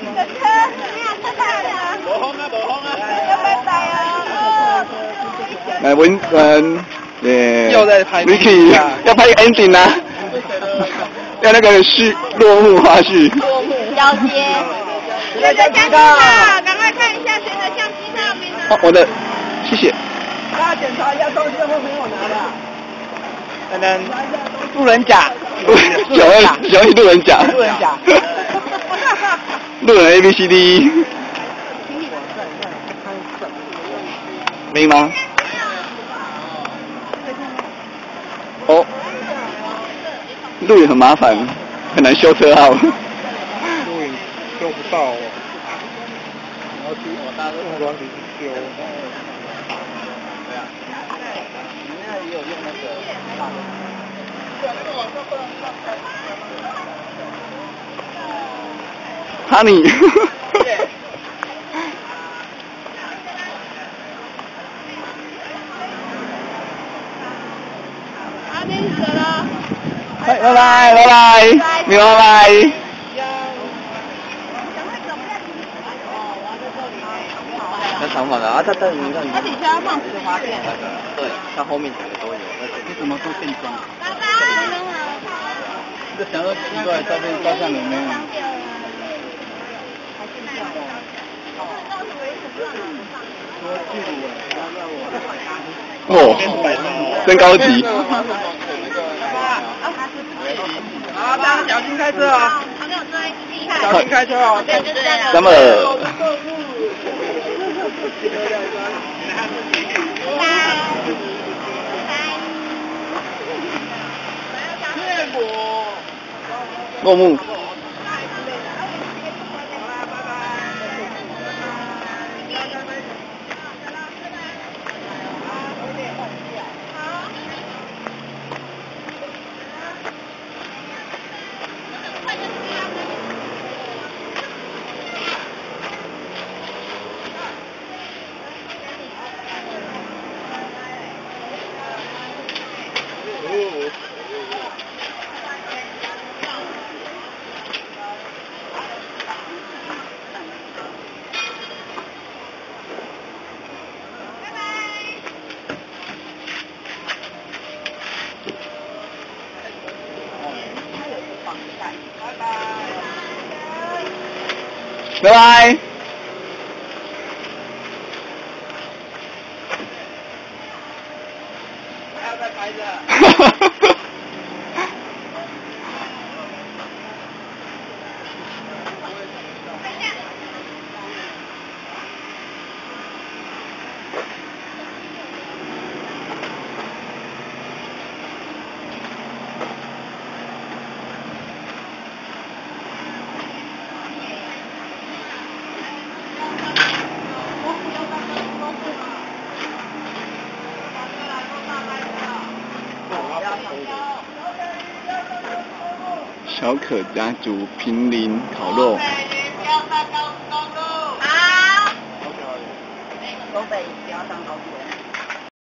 来文对， 又在拍 Vicky 要拍 ending 啊，要那个落幕花絮。 落幕交接。谁的相机照？赶快看一下谁的相机照没拿。 哦，我的，谢谢。 大家检查一下东西有没有拿的。可能路人甲。 小路人甲。 路人甲。 路人 A B C D。没吗？哦，录影很麻烦，很难修车号。录影修不到哦，然后去用软体去修。对啊，你那里有用那个哈尼。拜拜拜拜，明拜拜。那长发的啊，他你看， 他底下放紫花片。 对，他后面几个都有。 你怎么都变装？ 拜拜。 这想要奇怪，照片照相里面。 哦，真高级。 好，大家小心开车啊！小心开车哦。 那么。落幕。拜拜。 还要再拍着。 小可家族平林烤肉。 好。东北不要当高速。